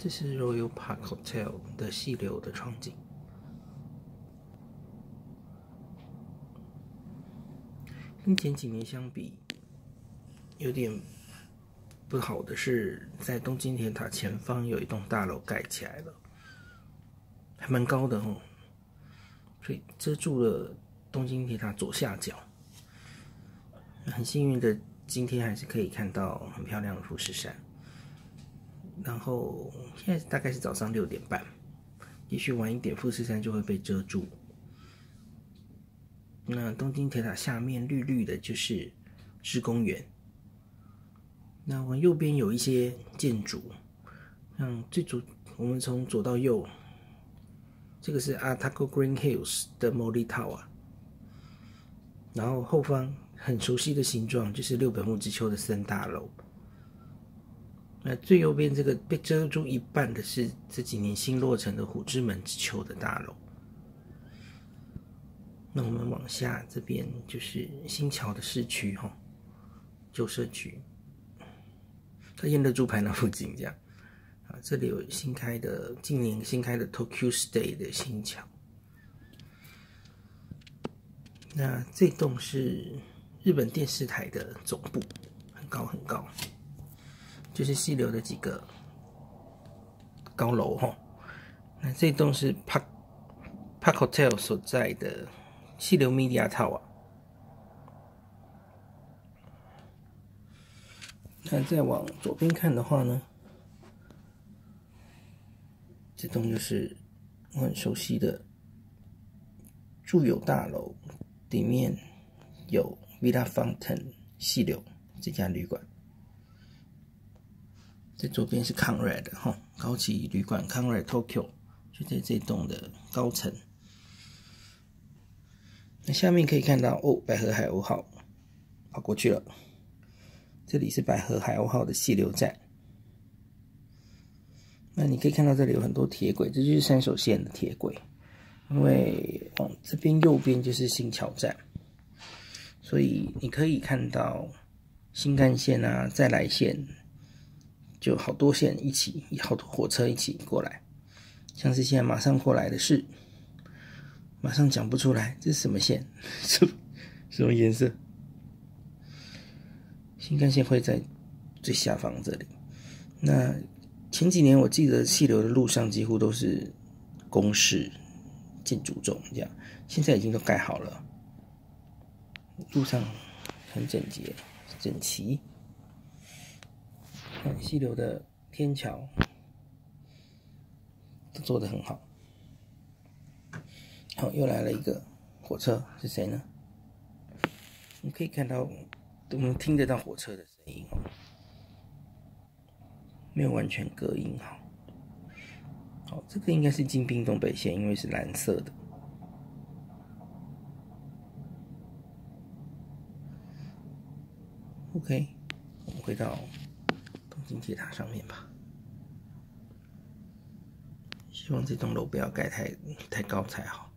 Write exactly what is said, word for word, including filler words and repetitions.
这是 Royal Park Hotel 的细流的窗景。跟前几年相比，有点不好的是，在东京铁塔前方有一栋大楼盖起来了，还蛮高的哦，所以遮住了东京铁塔左下角。很幸运的，今天还是可以看到很漂亮的富士山。然后现在大概是早上六点半，也许晚一点富士山就会被遮住。那东京铁塔下面绿绿的就是芝公园。那往右边有一些建筑，像最左，我们从左到右，这个是 Atako Green Hills 的 Mori Tower， 然后后方很熟悉的形状就是六本木之丘的森大楼。那最右边这个被遮住一半的是这几年新落成的虎之门之丘的大楼。那我们往下这边就是新桥的市区哈，旧社区。在燕乐猪排那附近这样啊，这里有新开的，近年新开的 Tokyo Stay 的新桥。那这栋是日本电视台的总部，很高很高，就是细流的几个高楼哈。那这栋是 Park Park Hotel 所在的细流 Media Tower。那再往左边看的话呢，这栋就是我很熟悉的住友大楼，里面有 Villa Fountain 细流这家旅馆。在左边是 Conrad 哈，高级旅馆 Conrad Tokyo 就在这栋的高层。那下面可以看到哦，百合海鸥号跑过去了。这里是百合海鸥号的细流站。那你可以看到这里有很多铁轨，这就是山手线的铁轨。因为往这边右边就是新桥站，所以你可以看到新干线啊、再来线，就好多线一起，好多火车一起过来。像是现在马上过来的是，马上讲不出来，这是什么线？什么什么颜色？新干线会在最下方这里。那前几年我记得细流的路上几乎都是公式建筑中这样，现在已经都盖好了，路上很整洁整齐。看细流的天桥都做得很好。好，又来了一个火车，是谁呢？你可以看到，我们听得到火车的声音哦，没有完全隔音好。好，这个应该是京滨东北线，因为是蓝色的。OK， 我们回到东京铁塔上面吧。希望这栋楼不要盖太太高才好。